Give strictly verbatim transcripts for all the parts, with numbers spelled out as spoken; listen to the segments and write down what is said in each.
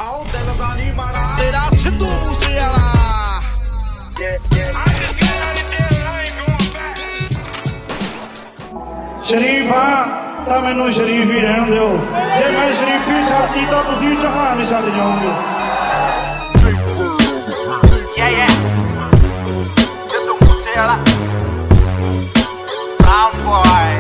आओ दिल दा नहीं माड़ा तेरा सिद्धू मूसेवाला शरीफ हाँ तो मैनू शरीफ ही रहन दो जे मैं शरीफी छाती तो तुसीं जहान छड्ड जाओगे सिद्धू मूसेवाला ब्राउन बॉय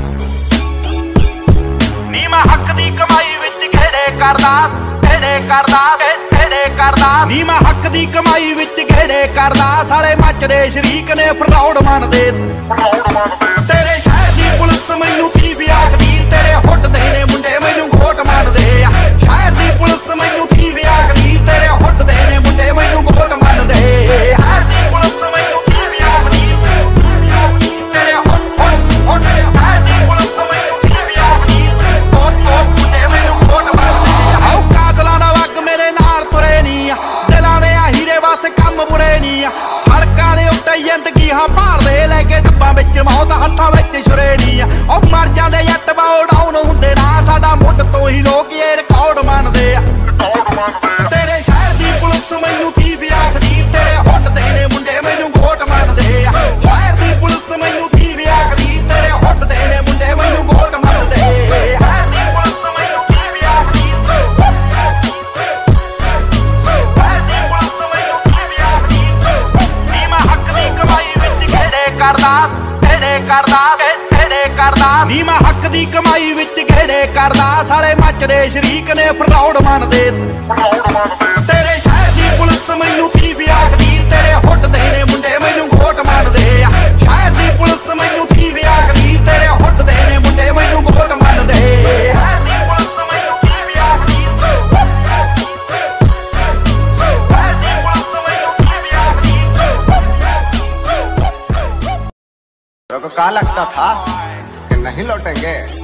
नी मैं हक दी कमाई विच घेड़े करदा घेड़े करदा घेड़े करदा नी मैं हक दी कमाई विच घेड़े करदा साले मचदे शरीक ने फरौड़ मनदे तेरे शहर दी पुलिस मैनू की भी आखदी तेरे हुट दे ने मुंडे मैनू घोट मारदे शहर दी पुलिस मैनू की भी आखदी तेरे हुट दे ने मुंडे मैनू घोट मारदे शहर दी पुलिस मैनू की भी आखदी तेरे हुट हुट हुट शहर दी पुलिस मैनू की भी आखदी घोट घोट मुंडे मैनू घोट मारदे आओ कातलां दा वग मेरे नाल तुरे नी दिलां दे हीरे बस कम बुरे नी सड़कां दे उत्ते जिंदगी हां भालदे लैके डब्बां विच मौत हत्थां विच छुरे नी ओ मर जांदे जट बाओ डाउन हुंदे ना साडा मुੱਢ ਤੋਂ ही लोग ये रिकॉर्ड ਮੰਨਦੇ ਆ तेरे शहर दी पुलिस मैनू की भी आखदी तेरे हुट दे ने मुंडे मैनू घोट मारदे आ शहर दी पुलिस मैनू की भी आखदी तेरे हुट दे ने मुंडे मैनू घोट मारदे शहर दी पुलिस मैनू की भी आखदी शहर दी पुलिस मैनू की भी आखदी नी मैं हक दी कमाई विच घेड़े करदा घेड़े करदा घेड़े करदा नी मैं हक दी कमाई विच घेड़े करदा साले मचदे शरीक ने फरौड़ मनदे तेरे शहर दी पुलिस मैनू की भी आखदी तेरे हुट दे ने मुंडे मैनू घोट मारदे शहर दी पुलिस मैनू की भी आखदी तेरे हुट दे ने मुंडे मैनू घोट मारदे शहर दी पुलिस मैनू की भी आखदी शहर दी पुलिस मैनू की भी आखदी तेरे को क्या लगता था कि नहीं लौटेंगे?